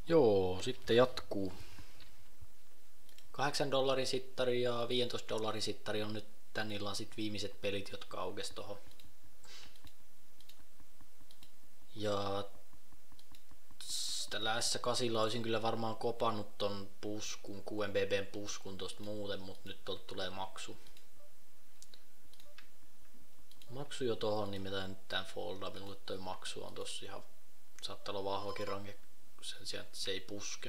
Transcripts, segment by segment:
Joo, sitten jatkuu. 8 dollarin sittari ja 15 dollarin sittari on nyt tän illan sit viimeiset pelit, jotka aukes tohon. Ja tällä S8 olisin kyllä varmaan kopannut ton puskun, 6BBn puskun tosta muuten, mut nyt tuolta tulee maksu. Maksu jo tohon, niin mitä nyt tän foldaa, minulle toi maksu on tossa ihan, saattaa olla vahvakin ranke sen sijaan, että se ei puske.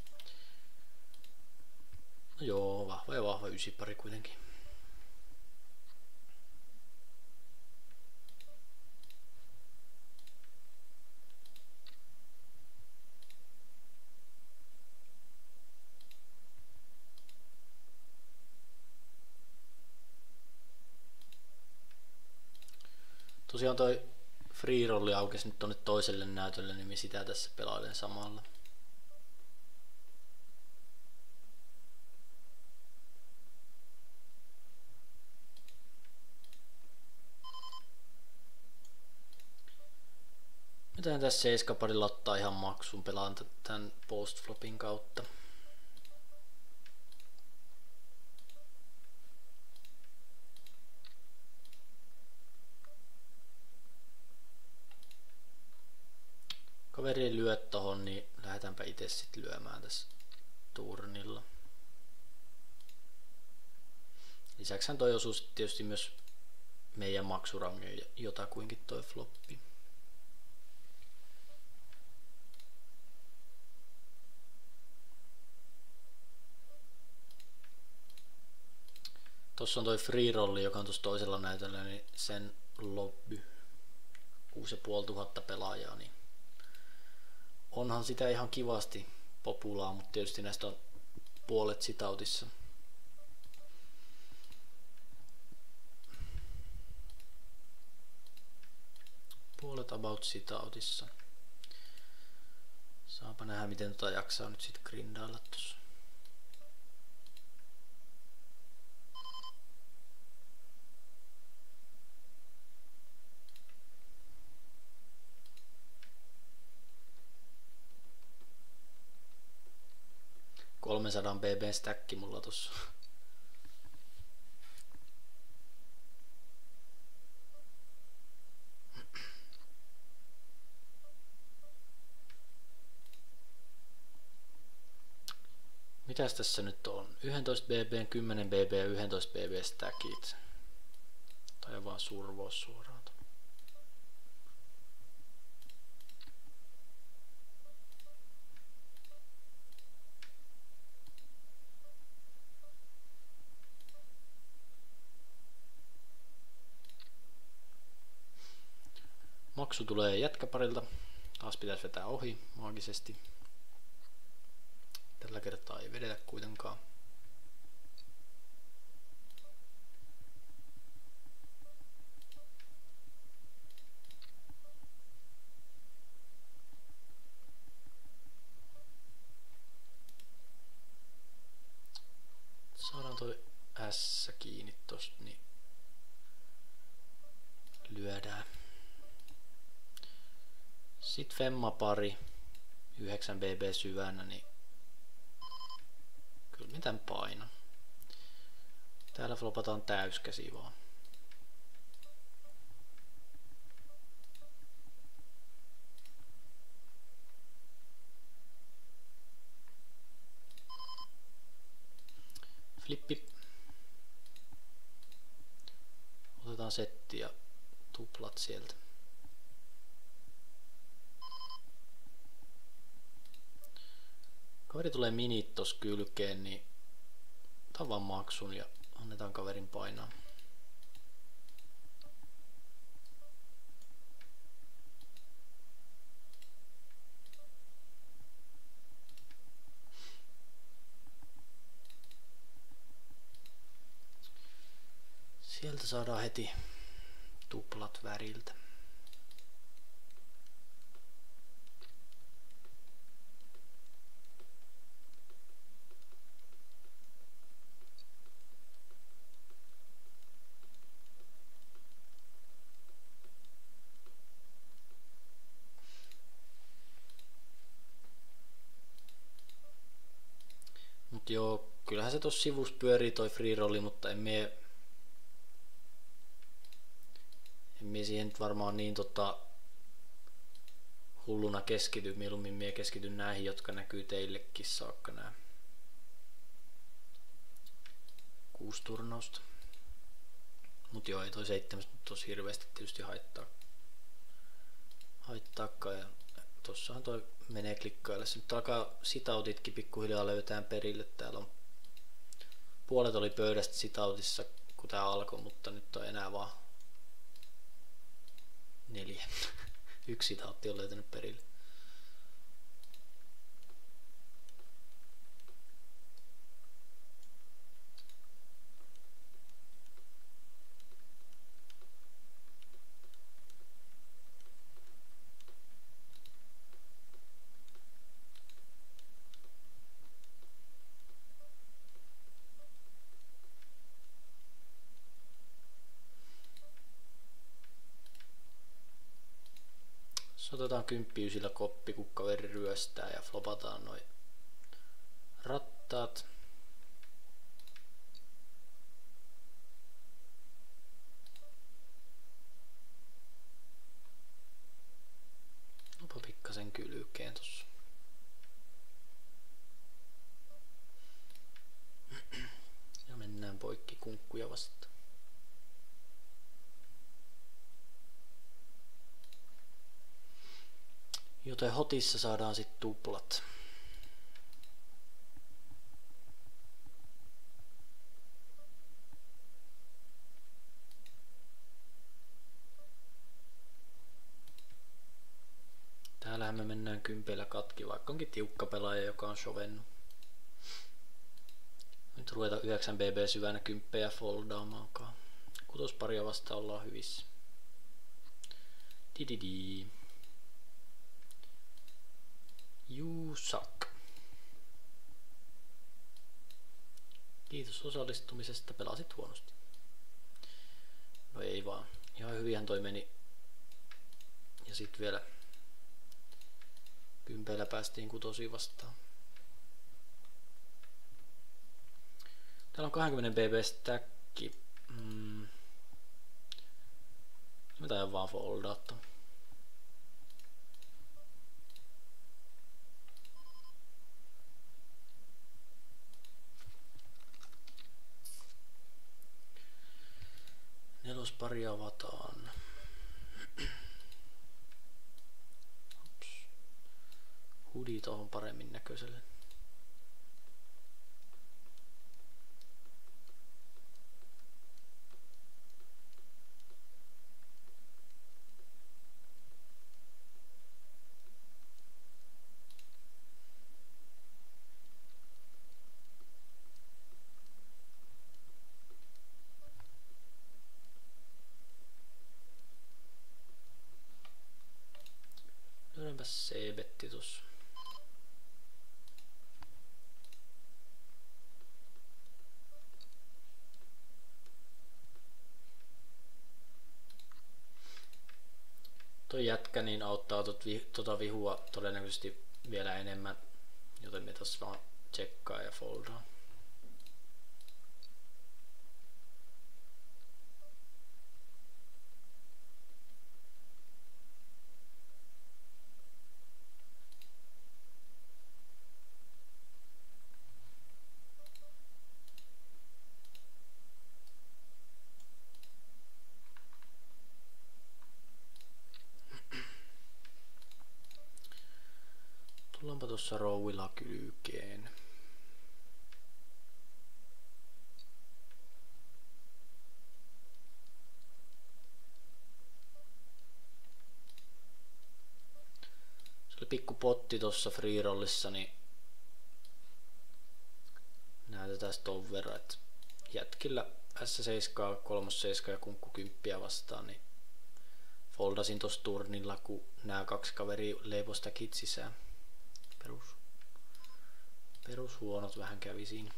No joo, vahva ja vahva 9 pari kuitenkin. Tosiaan toi free rolli aukesi nyt tonne toiselle näytölle, niin sitä tässä pelailen samalla. Mitähän tässä 7 parilla ottaa ihan maksun, pelaan tän postflopin kautta. Kaveri ei lyö tohon, niin lähdetäänpä itse sit lyömään tässä turnilla. Lisäksihän toi osuu sit tietysti myös meidän maksurangeen jotakuinkin toi floppi. Tossa on toi free rolli, joka on tuossa toisella näytöllä, niin sen lobby 6500 pelaajaa, niin onhan sitä ihan kivasti populaa, mutta tietysti näistä on puolet sitautissa. Puolet about sitautissa. Saapa nähdä, miten tota jaksaa nyt sit grindailla tossa. BB stäkki mulla tossa. Mitäs tässä nyt on? 11 BB, 10 BB ja 11 BB stäkit. Tai vaan survoa suoraan. Maksu tulee jätkäparilta. Taas pitäisi vetää ohi maagisesti. Tällä kertaa ei vedetä kuitenkaan. Saadaan toi S kiinni tosta, niin lyödään. Sitten femma pari 9 BB syvänä, niin kyllä mitään paino. Täällä flopataan täyskäsi vaan. Flippi. Otetaan setti ja tuplat sieltä. Kaveri tulee minit tossa kylkeen, niin tavan maksun ja annetaan kaverin painaa. Sieltä saadaan heti tuplat väriltä. Mut joo, kyllähän se tossa sivussa pyörii toi free rolli, mutta en mie siihen nyt varmaan niin hulluna keskity. Mieluummin mie keskityn näihin, jotka näkyy teillekin saakka nää 6 turnausta. Mut joo, ei toi 7 tossa hirveästi tietysti haittaakaan. Ja tossahan toi menee klikkaille. Se nyt alkaa sitautitkin pikkuhiljaa löytään perille. Täällä on puolet oli pöydästä sitautissa kun tää alkoi, mutta nyt on enää vaan 4. Yksi sitautti on löytänyt perille. Otetaan 10 koppi, kun kaveri ryöstää ja flopataan noin rattaat. Onpa pikkasen kylkeen tossa. Ja mennään poikki kunkkuja vastaan. Joten hotissa saadaan sit tuplat. Täällähän me mennään kympeillä katki, vaikka onkin tiukka pelaaja, joka on shovennut. Nyt ruvetaan 9 BB syvänä kymppejä foldaamaankaan. Kutosparia vasta ollaan hyvissä. Dididi. You suck. Kiitos osallistumisesta, pelasit huonosti. No ei vaan, ihan hyvinhän toi meni. Ja sit vielä kympeillä päästiin kutosi vastaan. Täällä on 20 BB stacki. Mä taidan vaan foldaata. Nelospari avataan. Hudi tohon paremmin näköiselle. Lyödäänpäs C-betti tossa. Toi jätkä niin auttaa tota vihua todennäköisesti vielä enemmän, joten me tossa vaan tsekkaa ja foldaa. Tullaanpa tuossa rouvilla kylkeen. Se oli pikku potti tuossa free rollissa, niin näytetään ton verran, että jätkillä S7, 37 ja kunkku 10 vastaan, niin foldasin tossa turnilla, kun nämä 2 kaveria leiposta sisään. Perus huonot vähän kävi siinä.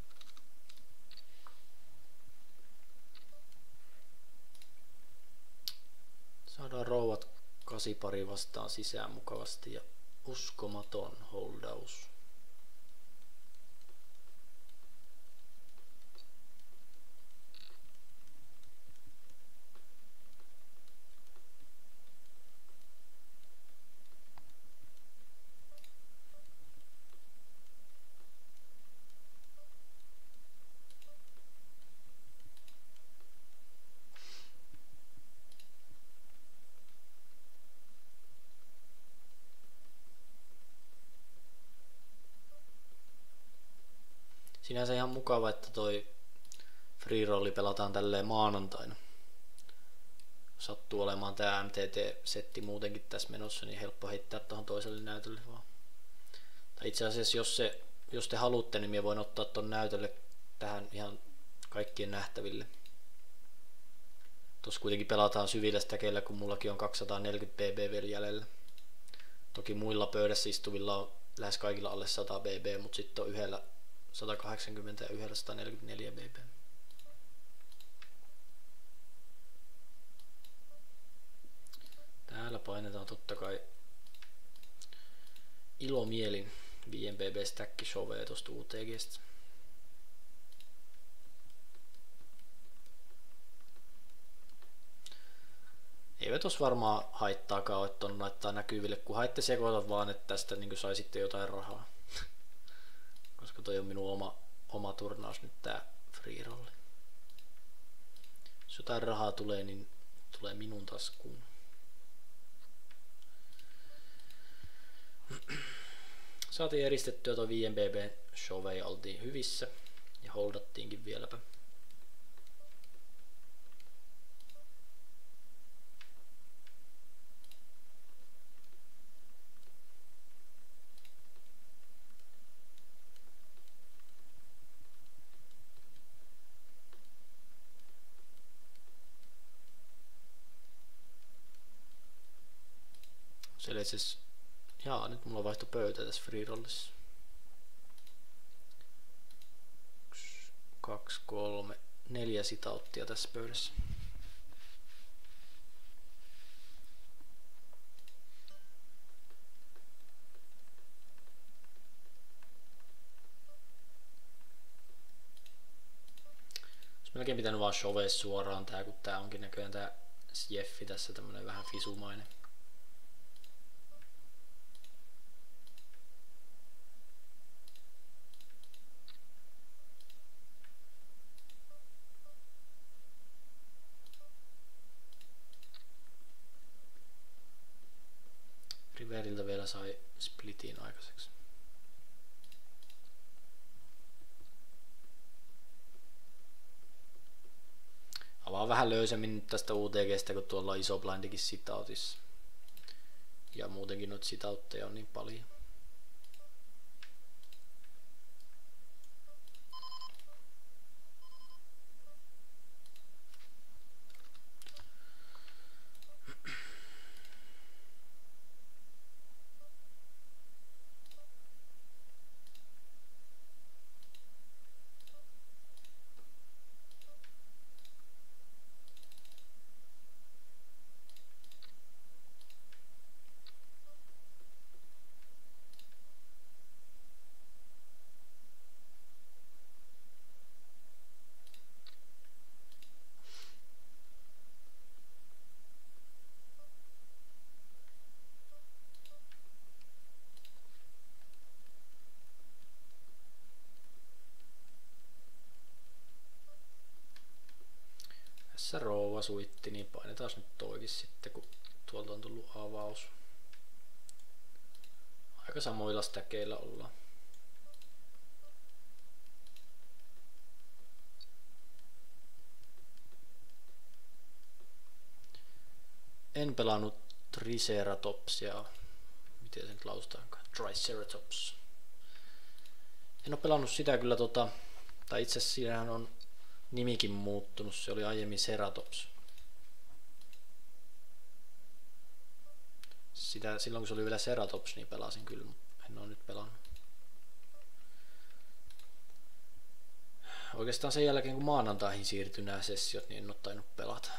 Saadaan rouvat 8 pari vastaan sisään mukavasti ja uskomaton holdaus. Sinänsä ihan mukava, että toi free rolli pelataan tälleen maanantaina. Sattuu olemaan tää MTT-setti muutenkin tässä menossa, niin helppo heittää tuohon toiselle näytölle vaan. Tai itse asiassa jos te haluatte, niin minä voin ottaa ton näytölle tähän ihan kaikkien nähtäville. Tossa kuitenkin pelataan syvillä stäkeillä, kun mullakin on 240 BB vielä jäljellä. Toki muilla pöydässä istuvilla on lähes kaikilla alle 100 BB, mutta sitten on yhdellä 180 ja yhdellä 144 BB. Täällä painetaan totta kai ilomielin 5 BB stack shovea tosta UTGstä. Eivät tos varmaan haittaakaan, että on laittaa näkyville, kun haitte sekoitat vaan, että tästä niin saisitte jotain rahaa. Koska toi on minun oma turnaus nyt tää free rolli. Jos jotain rahaa tulee, niin tulee minun taskuun. Saatiin eristettyä tuo 5 BB show ja oltiin hyvissä ja holdattiinkin vieläpä. Eli siis, nyt mulla vaihtui pöytä tässä free rollissa. 1, 2, 3, 4 sitauttia tässä pöydässä. Olisi melkein pitänyt vaan shovea suoraan tää, kun tää onkin näköjään tää Jeffi tässä tämmönen vähän fisumainen. Riveriltä vielä sai splitin aikaiseksi. Avaa vähän löysemmin nyt tästä UTGstä, kun tuolla on iso blindikin sitautissa. Ja muutenkin noita sitautteja on niin paljon. Tässä rouva suitti, niin painetaan nyt toikin sitten, kun tuolta on tullut avaus. Aika samoilla stäkeillä ollaan. En pelannut Triceratopsia. Miten se nyt lausutaankaan? Triceratops. En ole pelannut sitä kyllä tai itse asiassa siinähän on nimikin muuttunut, se oli aiemmin Ceratops. Silloin kun se oli vielä Ceratops, niin pelasin kyllä, mutta en ole nyt pelannut. Oikeastaan sen jälkeen kun maanantaihin siirtyi nämä sessiot, niin en ole tainnut pelata.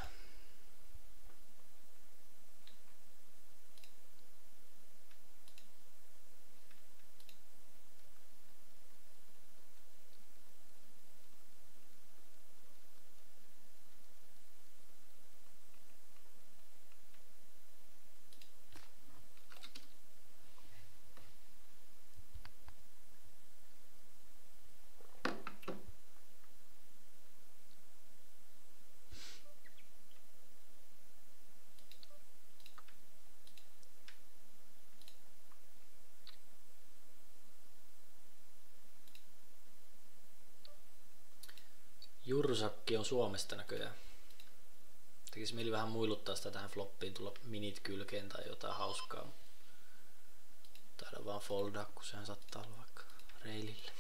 Murusakki on Suomesta näköjään. Tekisi mieli vähän muiluttaa sitä tähän floppiin, tulla minit kylkeen tai jotain hauskaa. Taida vaan foldaa, kun sehän saattaa olla vaikka reilille.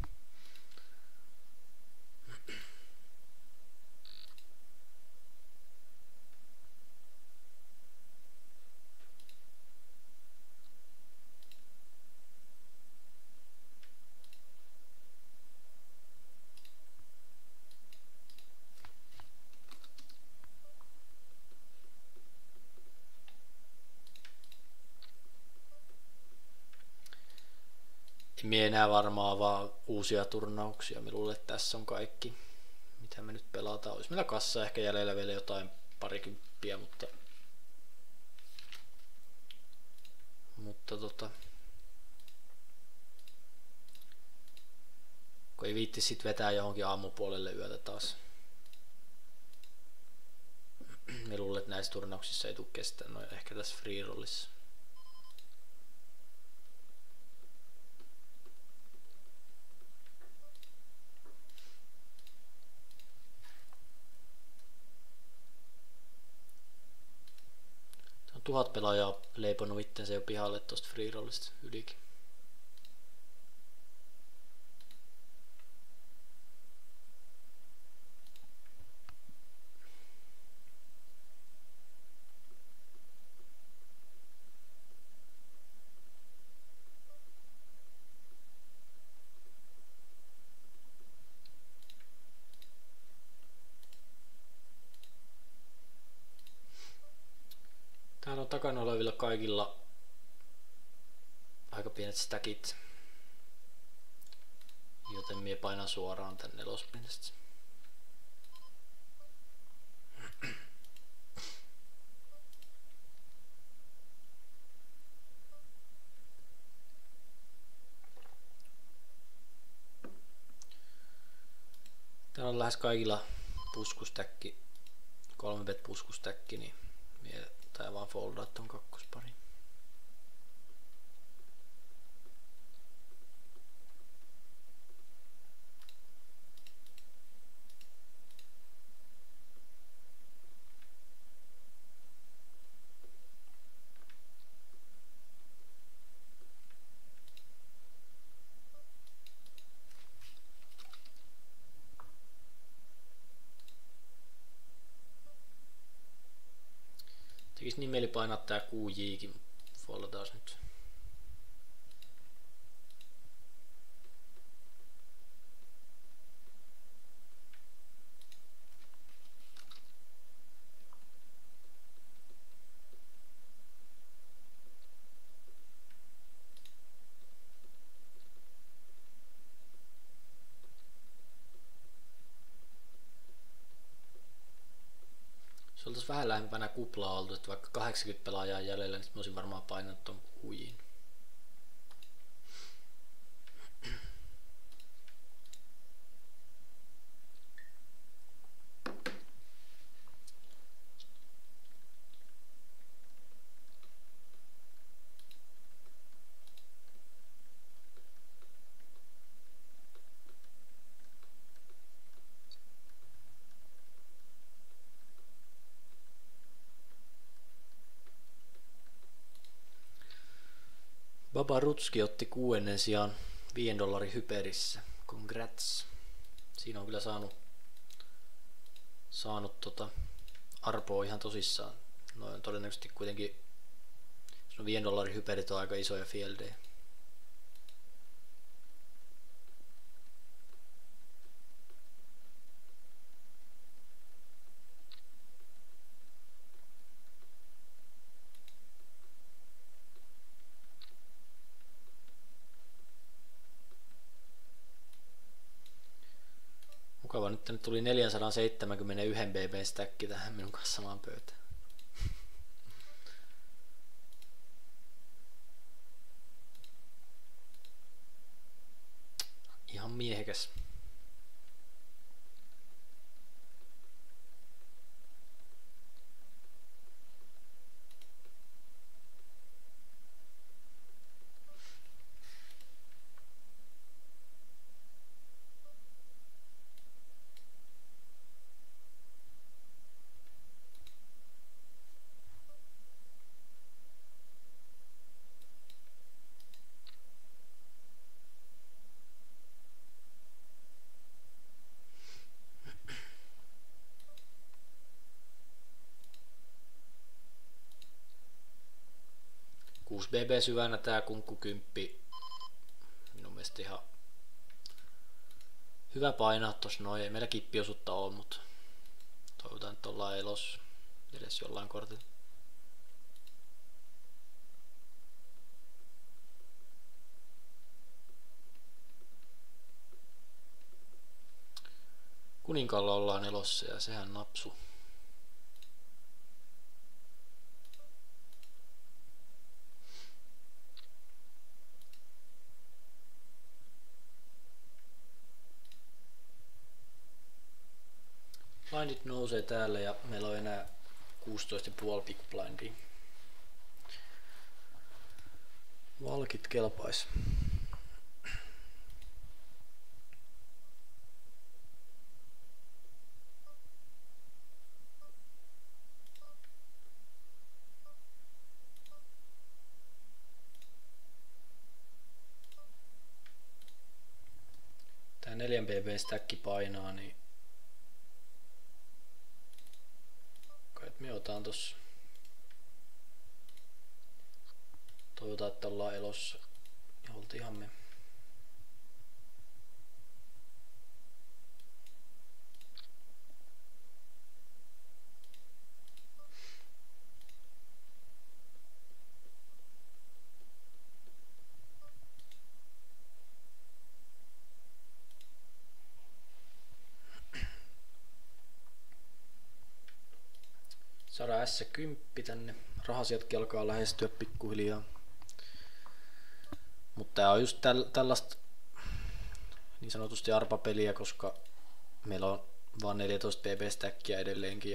Mie enää varmaan vaan uusia turnauksia. Mä luulen, että tässä on kaikki, mitä me nyt pelataan. Olisi meillä kassa ehkä jäljellä vielä jotain parikymppiä, mutta kun ei viitti sit vetää johonkin aamupuolelle yötä taas. Mä luulen, että näissä turnauksissa ei tule kestää. No ehkä tässä free rollissa. On 1000 pelaajaa leiponut itsensä jo pihalle tosta free rollista ylikin. Täällä on takana olevilla kaikilla aika pienet stackit, joten mie painan suoraan tänne nelospinnestä. Täällä on lähes kaikilla puskustäkki, 3bet puskustäkki, niin mie tää vaan foldaa ton kakkospari. Tekis niin mieli painaa tää QJkin, foldataan nyt. Se oltais vähän lähempänä kuplaa oltu, että vaikka 80 pelaajaa jäljellä, niin sit mä olisin varmaan painanut ton QJin. Baba Rutski otti 6. sijaan $5 hyperissä. Congrats. Siinä on kyllä saanut arpoa ihan tosissaan. No todennäköisesti kuitenkin no $5 hyperit on aika isoja fieldejä. Mukava, nyt tuli 471 BB stäkki tähän minun kanssa samaan pöytään. Ihan miehekäs. 6 BB syvänä tää kunkku 10. Minun mielestä ihan hyvä painaa tossa noin. Ei meillä kippiosuutta oo, mutta toivotaan, että ollaan elossa edes jollain kortilla. Kuninkaalla ollaan elossa ja sehän napsu. Blindit nousee täällä ja meillä on enää 16,5 big blindia. Valkit kelpais. Tää 4 BB stäkki painaa, niin kai me otan tossa. Toivotaan, että ollaan elossa. Ja oltiinhan me. Saadaan S10 tänne. Rahasijoitkin alkaa lähestyä pikkuhiljaa. Mutta tää on just tällaista niin sanotusti arpapeliä, koska meillä on vaan 14 BB stackia edelleenkin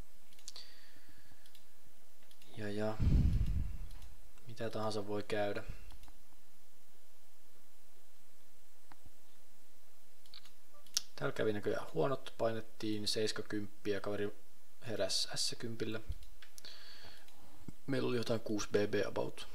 ja mitä tahansa voi käydä. Täällä kävi näköjään huonot, painettiin 70 ja kaveri heräsi S10. Meillä oli jotain 6 BB about.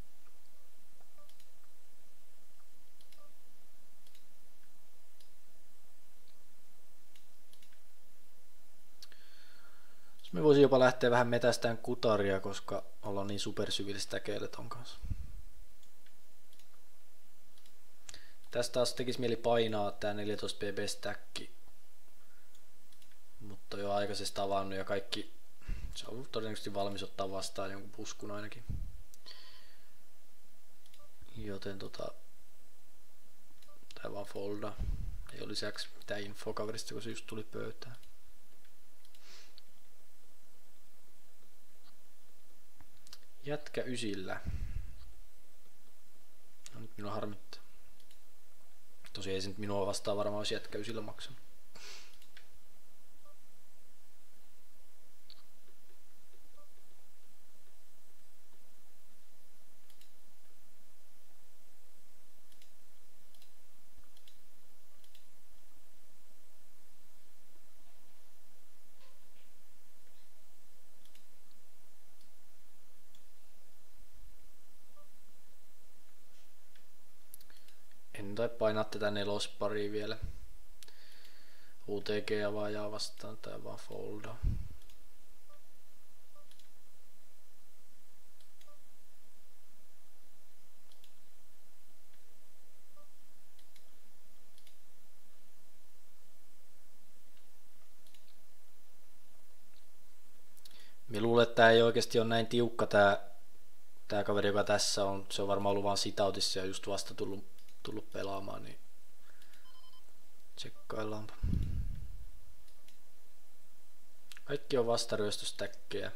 Me voisin jopa lähteä vähän metästään kutaria, koska ollaan niin supersyvillä stäkeillä ton kanssa. Tästä taas tekisi mieli painaa tää 14 BB stäkki. Mutta jo aikaisesti avannut ja kaikki. Se on todennäköisesti valmis ottaa vastaan jonkun puskun ainakin. Joten tää vaan folda. Ei ole lisäksi mitään infoa kaverista, kun se just tuli pöytään. Jätkä ysillä. No nyt minua harmittaa. Tosiaan ei se nyt minua vastaan varmaan olisi jätkä ysillä maksanut. En tai painaa tätä nelosparia vielä. UTG avaajaa vastaan, tää vaan foldaa. Mä luulen, että tää ei oikeesti ole näin tiukka tää kaveri, joka tässä on. Se on varmaan ollut vaan sitautissa ja just vasta tullut pelaamaan, niin tsekkaillaanpa. Kaikki on vastaryöstöstäkkejä.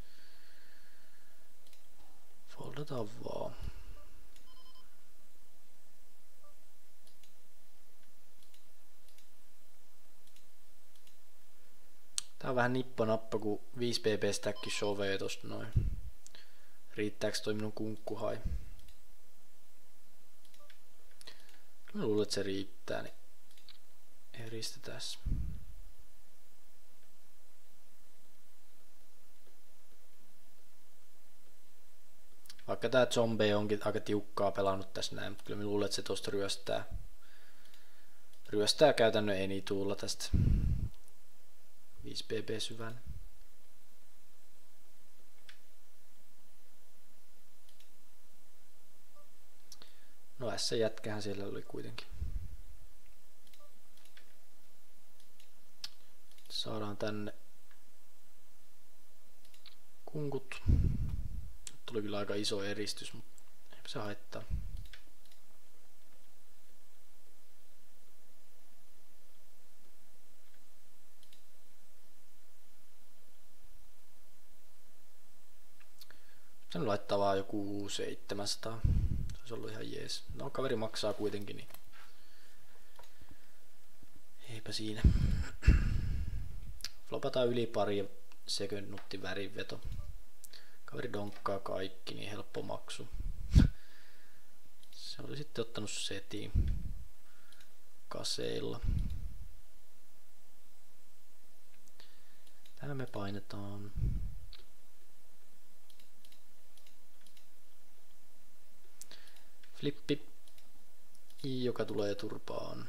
Foldataan vaan. Tää on vähän nippanappa, kun 5 BB stäkki shovee tosta noin. Riittääks toi minun kunkkuhai? Mä luulen, että se riittää, niin eristetään. Vaikka tää zombie onkin aika tiukkaa pelannut tässä näin, mutta kyllä mä luulen, että se tosta ryöstää käytännön enituulla tästä 5 BB syvän. No S-jätkähän siellä oli kuitenkin. Saadaan tänne kunkut. Tuli kyllä aika iso eristys, mutta eipä se haittaa. Sen laittaa vaan joku 700. Se olisi ollut ihan jees. No kaveri maksaa kuitenkin, niin eipä siinä. Flopataan yli pari sekunnutti värinveto. Kaveri donkkaa kaikki, niin helppo maksu. Se oli sitten ottanut setiin kaseilla. Tää me painetaan. Flippi, joka tulee turpaan.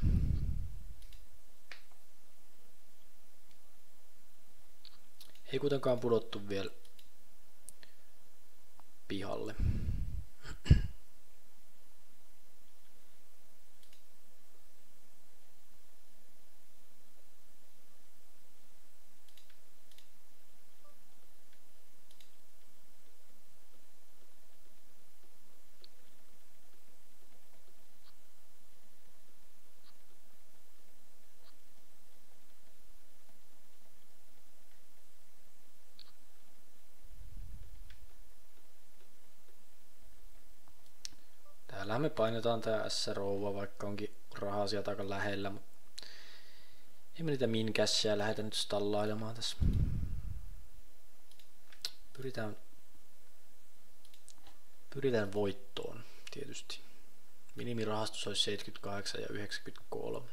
Ei kuitenkaan pudottu vielä pihalle. Täällähän me painetaan tää S-rouva, vaikka onkin rahaa sieltä aika lähellä, mutta ei me niitä min-cashia lähdetä nyt stallailemaan tässä. Pyritään voittoon tietysti. Minimirahastus olisi 78 ja 93.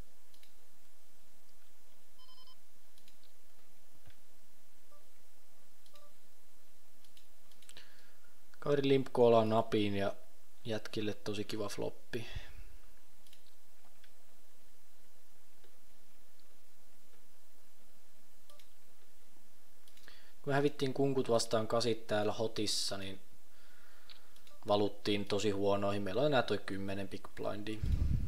Kaveri limpkoolaa napiin ja jätkille tosi kiva floppi. Kun me hävittiin kunkut vastaan kasit täällä hotissa, niin valuttiin tosi huonoihin. Meillä on enää toi 10 big blindia.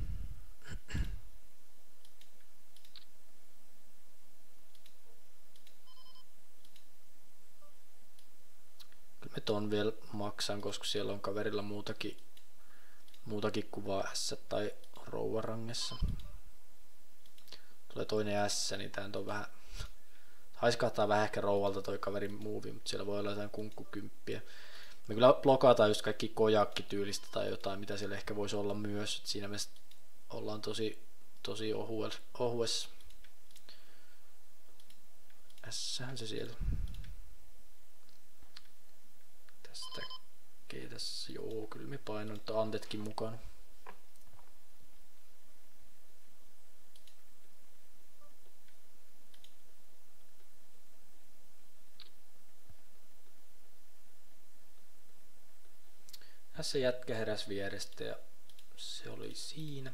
Kyllä me ton vielä maksan, koska siellä on kaverilla muutakin kuvaa S tai rouvarangessa. Tulee toinen S, niin tää on vähän haiskahtaa vähän ehkä rouvalta toi kaverin muuvi, mutta siellä voi olla jotain kunkkukymppiä. Me kyllä blokataan just kaikki kojakki-tyylistä tai jotain, mitä siellä ehkä voisi olla myös. Et siinä mielessä ollaan tosi ohuessa. Ässähän se siellä. Tästä ketäs, joo, kyllä me painoin, että antetkin mukana. Tässä jätkä heräsi vierestä ja se oli siinä.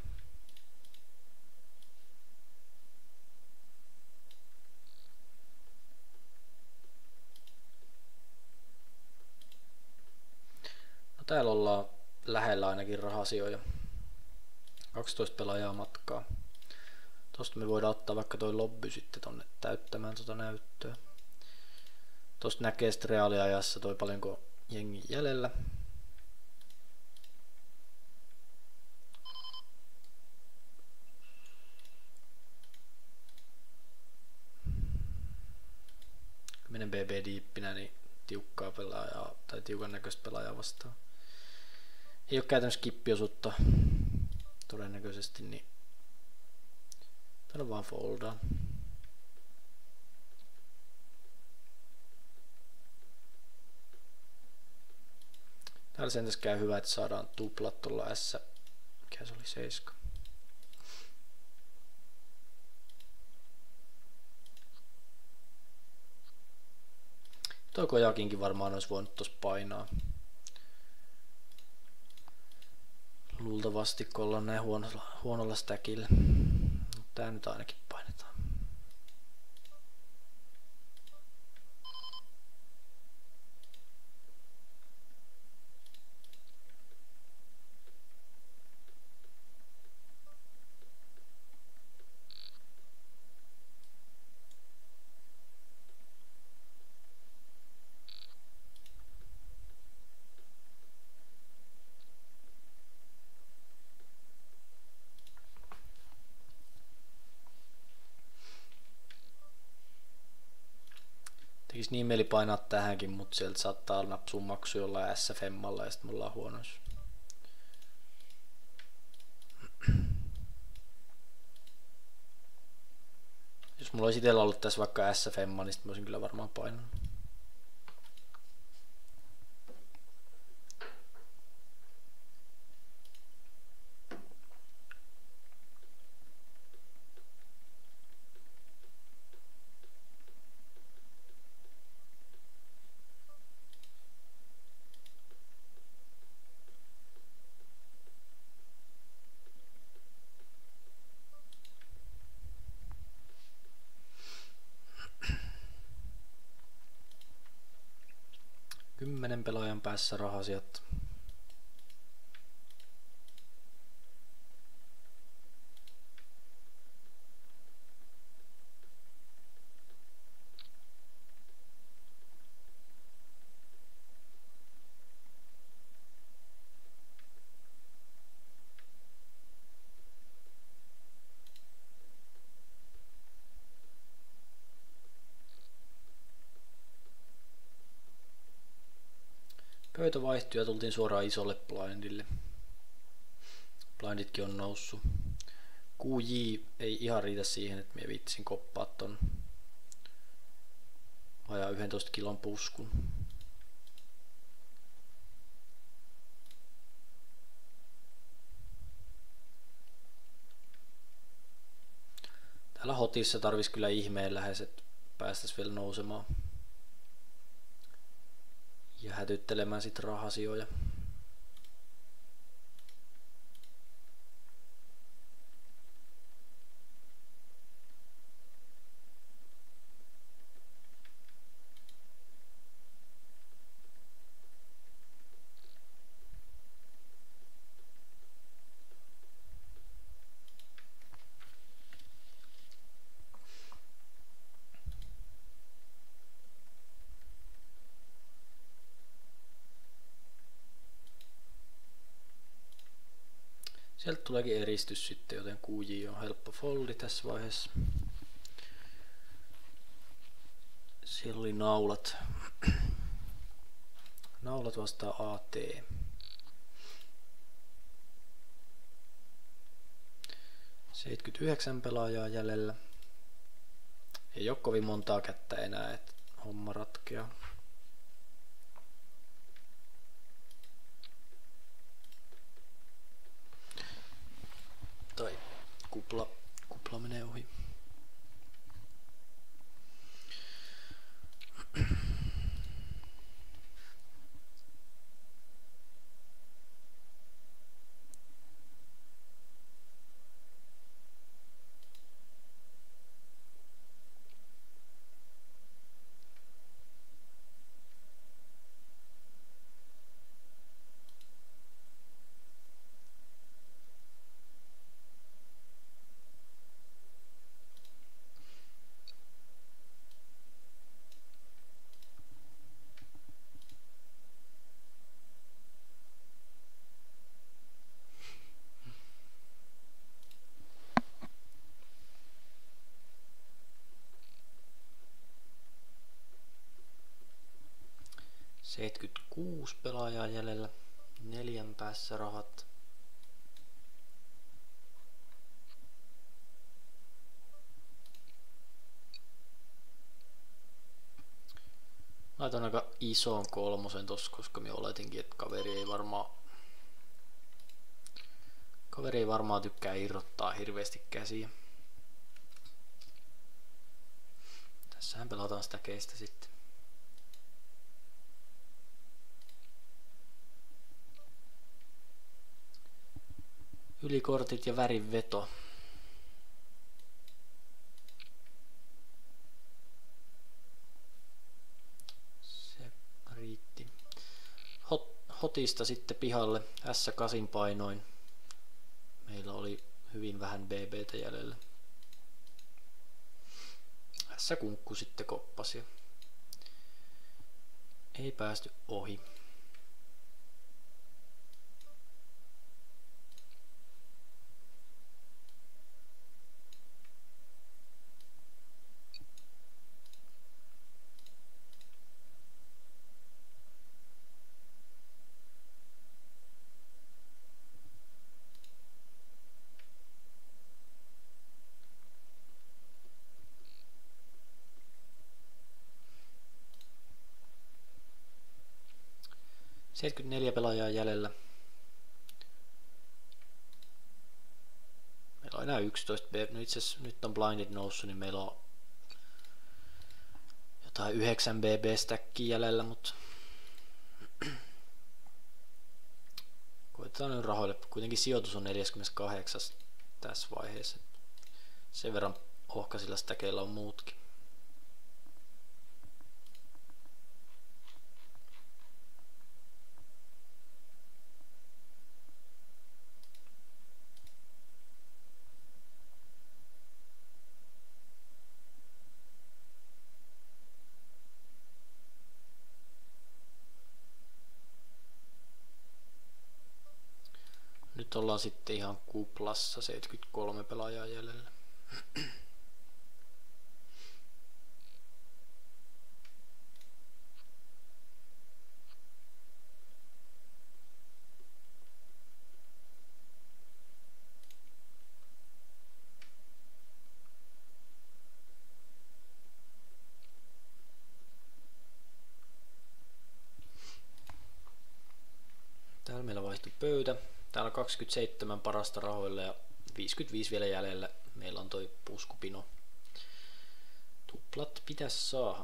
No täällä ollaan lähellä ainakin rahasijoja. 12 pelaajaa matkaa. Tosta me voidaan ottaa vaikka toi lobby sitten tonne täyttämään tota näyttöä. Tosta näkee sitten reaaliajassa toi paljonko jengi jäljellä. Menen BB diippinä, niin tiukkaa pelaajaa tai tiukan näköistä pelaajaa vastaan. Ei oo käytännössä kippiosuutta todennäköisesti, niin täällä vaan foldaan. Täällä sentäs käy hyvä, että saadaan tuplat tuolla S. Mikä se oli 7. Toi kojakinkin varmaan olisi voinut tossa painaa. Luultavasti, kun ollaan näin huonolla stackillä. Tää nyt ainakin painetaan. Tekis niin mieli painaa tähänkin, mutta sieltä saattaa napsua maksu jollain SFM:llä ja sit me ollaan huonoissa. Jos mulla olisi itellä ollut tässä vaikka SFM, niin sit mä olisin kyllä varmaan painanut. Kymmenen pelaajan päässä rahasiat. Pöytä vaihtui ja tultiin suoraan isolle blindille. Blinditkin on noussut. QJ ei ihan riitä siihen, että minä viittisin koppaa ton vajaa 11 kilon puskun. Täällä hotissa tarvis kyllä ihmeen lähes, että päästäis vielä nousemaan. Ja hätyttelemään sit rahasijoja. Sieltä tuleekin eristys sitten, joten QJ on helppo foldi tässä vaiheessa. Siellä oli naulat. Naulat vastaa AT. 79 pelaajaa jäljellä. Ei ole kovin montaa kättä enää, että homma ratkeaa. Tai kupla menee ohi. Kuusi pelaajaa jäljellä, 4 päässä rahat. Laitan aika ison kolmosen tossa, koska minä oletinkin, että kaveri ei varmaan tykkää irrottaa hirveästi käsiä. Tässähän pelataan sitä keistä sitten. Ylikortit ja värin veto. Se riitti. Hotista sitten pihalle S8 painoin. Meillä oli hyvin vähän BBtä jäljellä. S-kunkku sitten koppasi. Ei päästy ohi. 74 pelaajaa jäljellä. Meillä on enää 11 BB. No itse asiassa nyt on blindit noussut, niin meillä on jotain 9 BB-stäkkiä jäljellä, mutta koitetaan nyt rahoille. Kuitenkin sijoitus on 48 tässä vaiheessa. Sen verran ohkaisilla stäkeillä on muutkin. Nyt ollaan sitten ihan kuplassa, 73 pelaajaa jäljellä. Täällä meillä vaihtui pöytä. Täällä on 27 parasta rahoilla ja 55 vielä jäljellä. Meillä on toi puskupino. Tuplat pitäisi saada.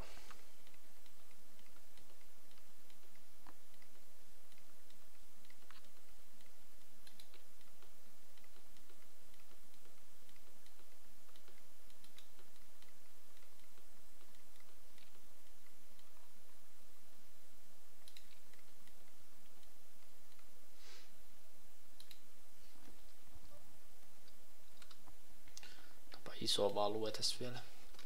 Iso value tässä vielä.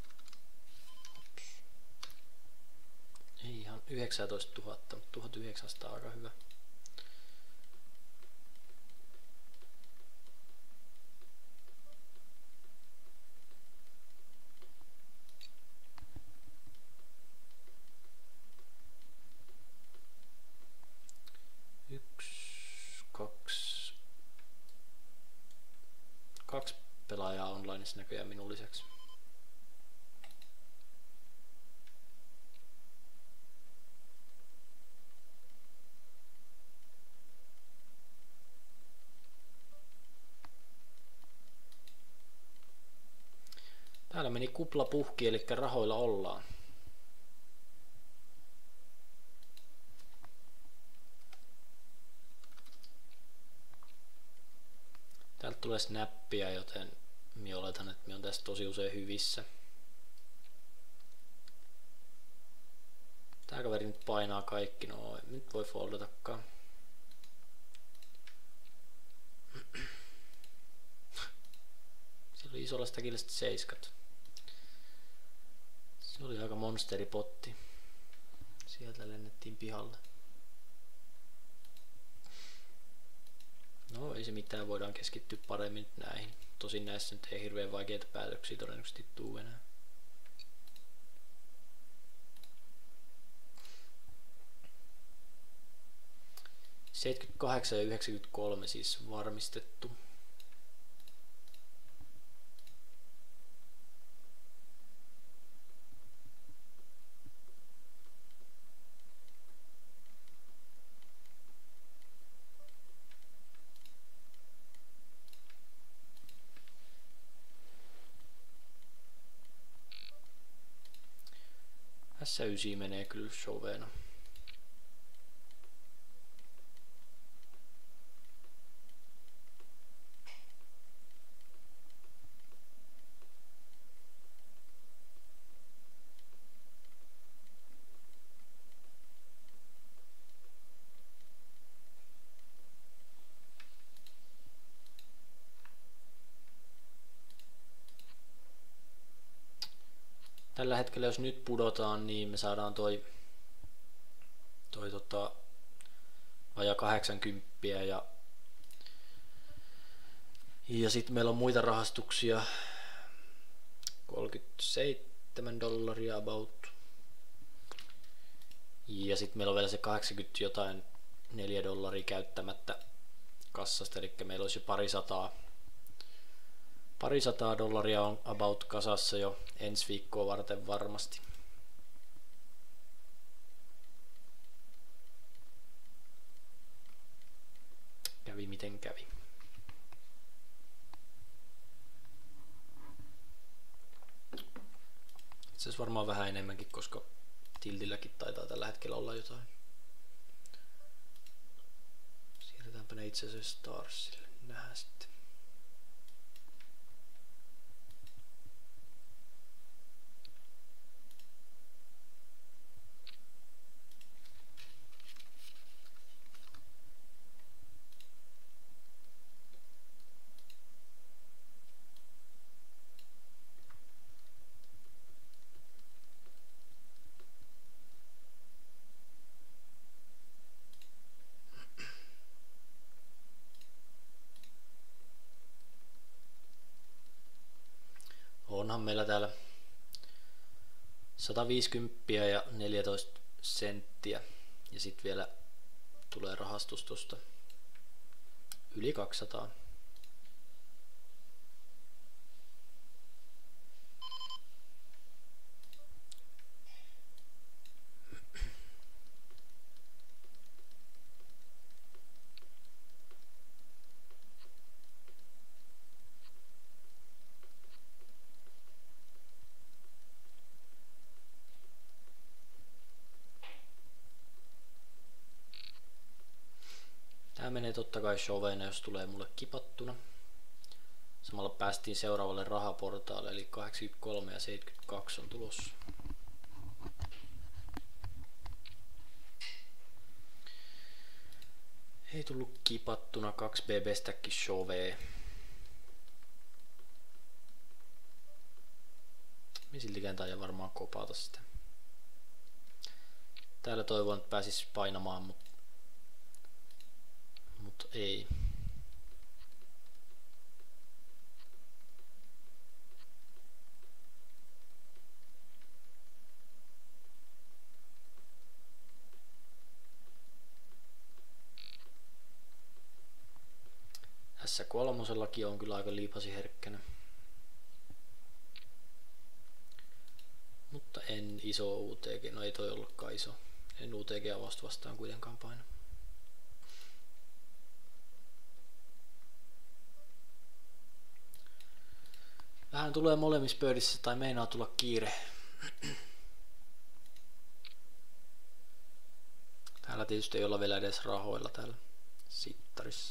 Ei ihan 19 000, mutta 1900 aika hyvä. Kaksi pelaajaa onlineissa näköjään minun lisäksi. Täällä meni kupla puhki, eli rahoilla ollaan. Täältä tulee snappia, joten minä oletan, että minä on tässä tosi usein hyvissä. Tää kaveri nyt painaa kaikki, no nyt voi foldatakaan. Se oli isolla stackilla 7. Se oli aika monsteripotti. Sieltä lennettiin pihalle. No ei se mitään, voidaan keskittyä paremmin näihin. Tosin näissä nyt ei hirveän vaikeita päätöksiä todennäköisesti tuu enää. – 78 ja 93 siis varmistettu. S9 menee kyllä shoveena. Tällä hetkellä jos nyt pudotaan, niin me saadaan toi vajaa 80 ja sitten meillä on muita rahastuksia $37 about. Ja sitten meillä on vielä se 80 jotain $4 käyttämättä kassasta, eli meillä olisi jo parisataa dollaria on about kasassa jo ensi viikkoa varten varmasti. Kävi miten kävi. Itse asiassa varmaan vähän enemmänkin, koska tiltilläkin taitaa tällä hetkellä olla jotain. Siirretäänpä ne itse asiassa Starsille. Nähdään sitten. Onhan meillä täällä 150 ja 14 senttiä ja sitten vielä tulee rahastus tosta yli 200. Tää menee totta kai shoveina, jos tulee mulle kipattuna. Samalla päästiin seuraavalle rahaportaalle, eli 83 ja 72 on tulossa. Ei tullut kipattuna 2 BB-stäkin shovee. Me siltikään taida varmaan kopata sitä. Täällä toivon, että pääsis painamaan, mutta ei. S3 on kyllä aika liipasiherkkänä. Mutta en iso UTG, no ei toi ollutkaan iso. En UTG vastaan kuitenkaan paina. Vähän tulee molemmissa pöydissä tai meinaa tulla kiire. Täällä tietysti ei olla vielä edes rahoilla täällä sittarissa.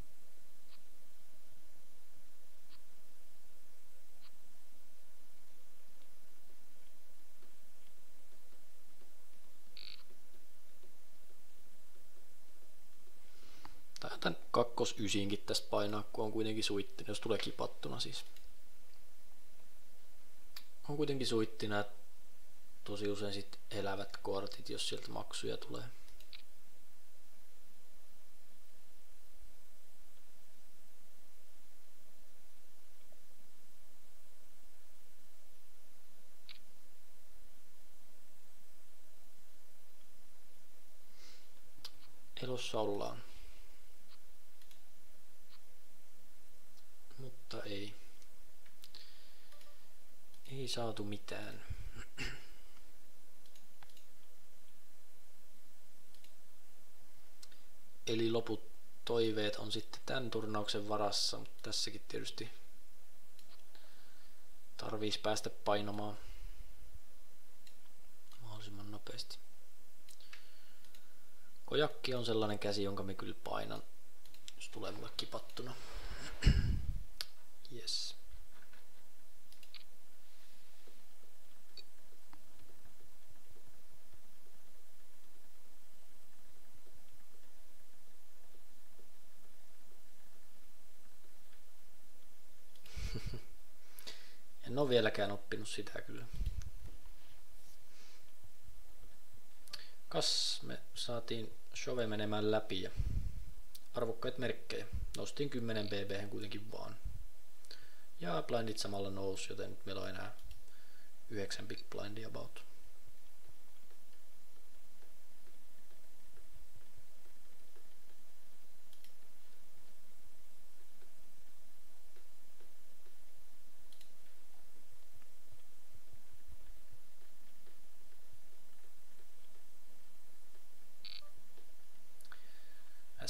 Tän kakkosysinkin tästä painaa, kun on kuitenkin suittina, jos tulee kipattuna siis. On kuitenkin suittina tosi usein sit elävät kortit, jos sieltä maksuja tulee. Elossa ollaan. Mutta ei saatu mitään. Eli loput toiveet on sitten tämän turnauksen varassa, mutta tässäkin tietysti tarviisi päästä painamaan mahdollisimman nopeasti. Kojakki on sellainen käsi, jonka me kyllä painan, jos tulee mulle kipattuna. Yes. En ole vieläkään oppinut sitä kyllä. Kas me saatiin shove menemään läpi ja arvokkaita merkkejä. Nostin 10 BB kuitenkin vaan. Ja blindit samalla nousi, joten nyt meillä on enää 9 big blindia about.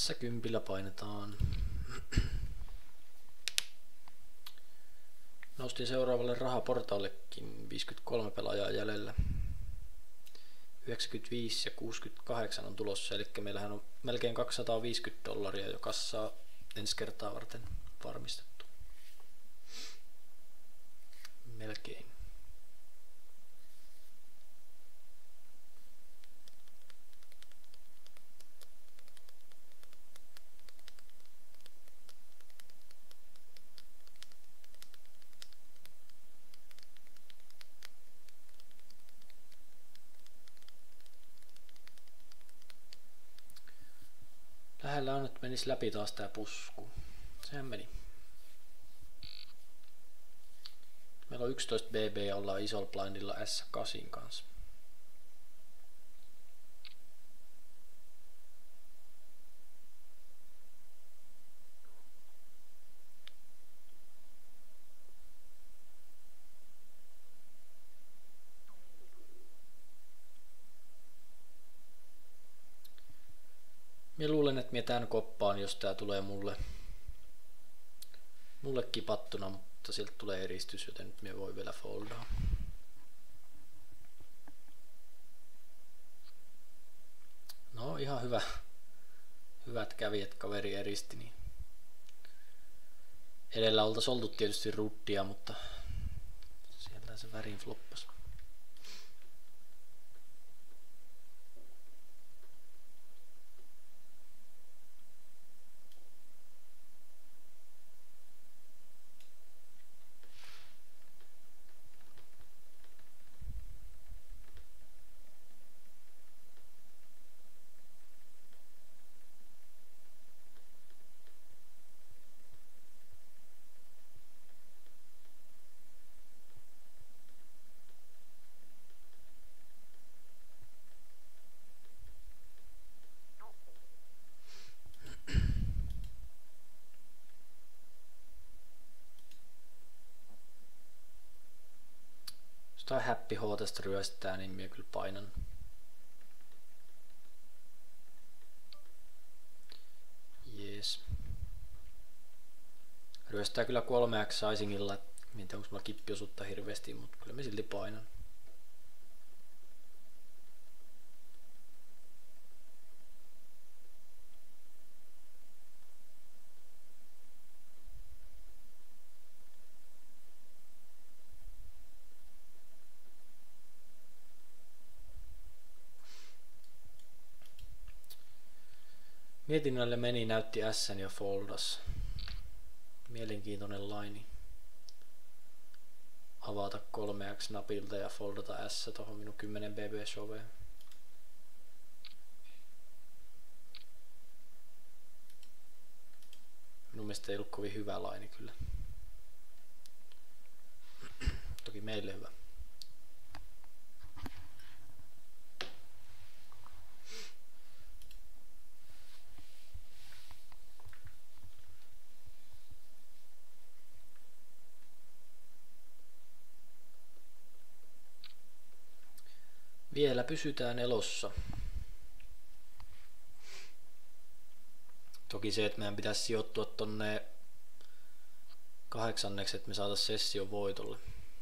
Tässä 10 painetaan. Noustiin seuraavalle rahaportaallekin, 53 pelaajaa jäljellä. 95 ja 68 on tulossa, eli meillähän on melkein $250 jo kassaa ensi kertaa varten varmistettu. Melkein. Lähellä on, että menisi läpi taas tää pusku. Sehän meni. Meillä on 11 BB ja ollaan isolla blindilla S8 kanssa. Mä luulen, että mä tän koppaan, jos tää tulee mulle kipattuna, mutta sieltä tulee eristys, joten nyt mä voi vielä foldaa. No ihan hyvä. Hyvät kävijät, kaveri eristi. Niin. Edellä oltais oltu tietysti ruddia, mutta sieltä se värin floppasi. Jos tää Happy H tästä ryöstää, niin minä kyllä painan. Jees. Ryöstää kyllä 3x sizingilla. En tiedä onko mulla kippiosuutta hirveästi, mutta kyllä mä silti painan. Mietinnälle meni, näytti S:n ja foldas. Mielenkiintoinen laini. Avata 3x napilta ja foldata S tohon minun 10 BB shoveen. Minun mielestä ei ollut kovin hyvä laini kyllä. Toki meille hyvä. Vielä pysytään elossa. Toki se, että meidän pitäisi sijoittua tonne 8, että me saataisiin session voitolle.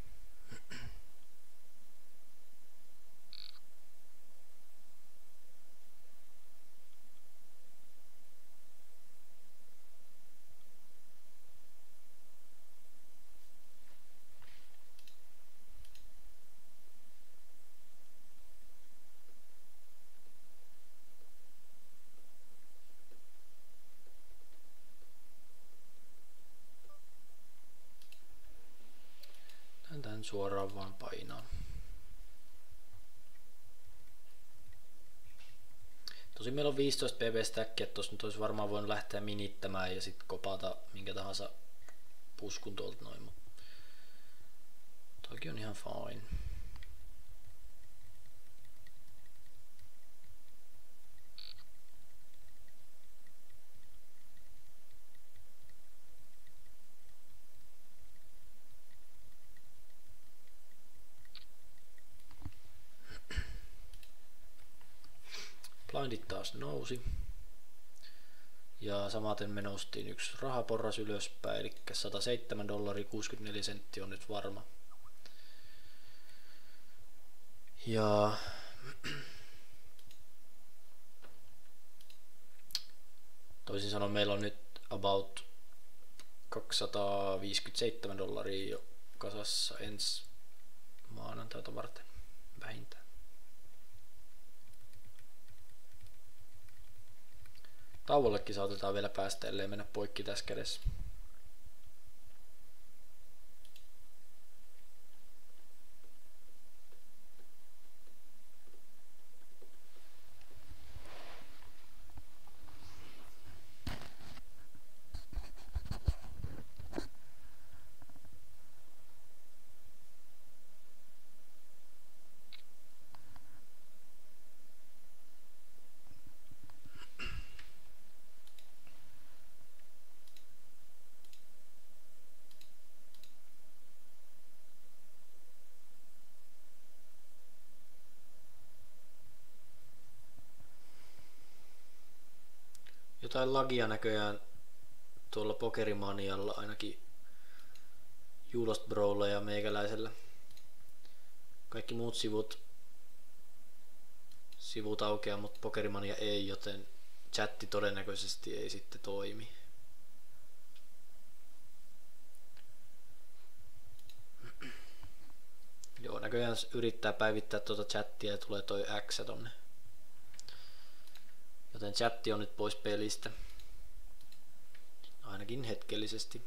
Tän suoraan vaan painaa. Tosin meillä on 15 pp stackia, että tossa nyt olisi varmaan voinut lähteä minittämään ja sitten kopata minkä tahansa puskun tuolta noin, mutta toki on ihan fine. Blindit taas nousi. Ja samaten me noustiin yksi rahaporras ylöspäin, eli $107.64 on nyt varma. Ja toisin sanoen meillä on nyt about $257 jo kasassa ensi maanantaita varten vähintään. Tauollekin saatetaan vielä päästä, ellei mennä poikki tässä kädessä. Jotain lagia näköjään tuolla Pokerimanialla, ainakin Julost Brolla ja meikäläisellä. Kaikki muut sivut aukeaa, mutta Pokerimania ei, joten chatti todennäköisesti ei sitten toimi. Joo, näköjään yrittää päivittää tuota chattia ja tulee toi X tonne. Joten chatti on nyt pois pelistä. Ainakin hetkellisesti.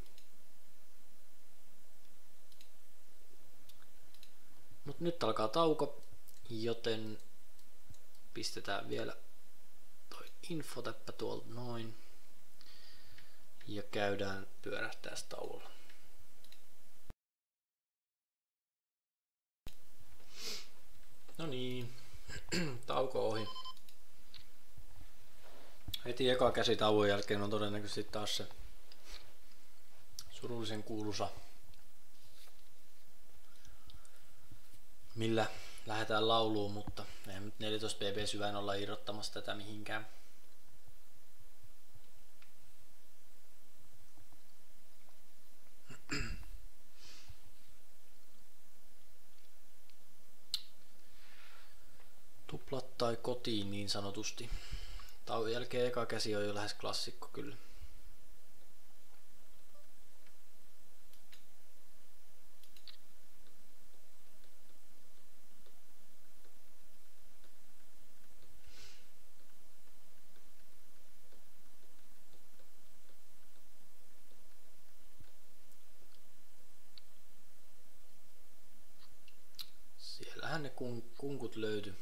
Mut nyt alkaa tauko, joten pistetään vielä toi infotäppä tuolta noin. Ja käydään pyörähtää tauolla. No niin, tauko ohi. Heti eka käsitauon jälkeen on todennäköisesti taas se surullisen kuuluisa, millä lähdetään lauluun, mutta eihän nyt 14 bb syvään olla irrottamassa tätä mihinkään. Tuplat tai kotiin niin sanotusti. Tauon jälkeen eka käsi on jo lähes klassikko kyllä. Siellähän ne kunkut löytyi.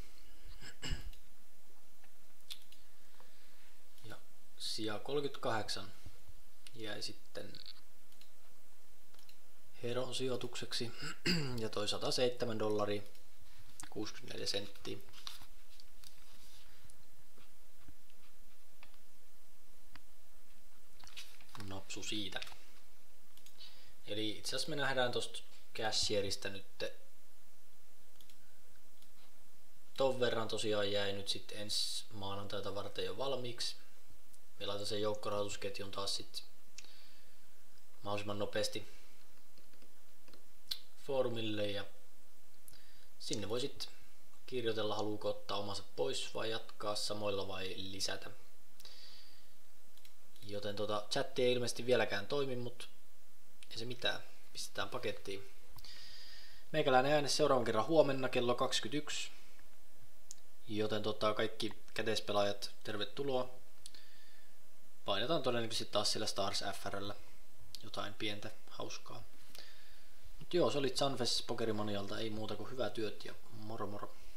Sija 38 jäi sitten Heron sijoitukseksi ja toi $107.64. Napsu siitä. Eli itse asiassa me nähdään tosta cashieristä nyt ton verran tosiaan jäi nyt sitten ensi maanantaita varten jo valmiiksi. Me laitan sen joukkorahoitusketjun taas sit mahdollisimman nopeasti foorumille ja sinne voi sit kirjoitella, haluuko ottaa omansa pois vai jatkaa samoilla vai lisätä. Joten chatti ei ilmeisesti vieläkään toimi, mutta ei se mitään, pistetään pakettiin. Meikäläinen ääne seuraavan kerran huomenna kello 21. Joten kaikki käteispelaajat, tervetuloa. Painetaan todennäköisesti taas siellä Stars FR:llä jotain pientä hauskaa. Mut joo, se oli Sunfest Pokerimanialta, ei muuta kuin hyvää työt ja moro moro.